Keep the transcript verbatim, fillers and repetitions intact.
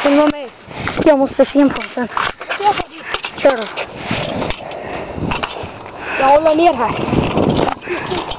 Filma mig. Jag måste se en påsen. Kör då. Jag håller ner här.